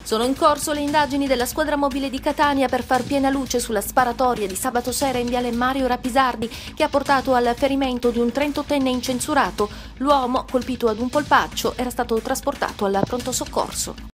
Sono in corso le indagini della squadra mobile di Catania per far piena luce sulla sparatoria di sabato sera in viale Mario Rapisardi che ha portato al ferimento di un 38enne incensurato. L'uomo, colpito ad un polpaccio, era stato trasportato al pronto soccorso.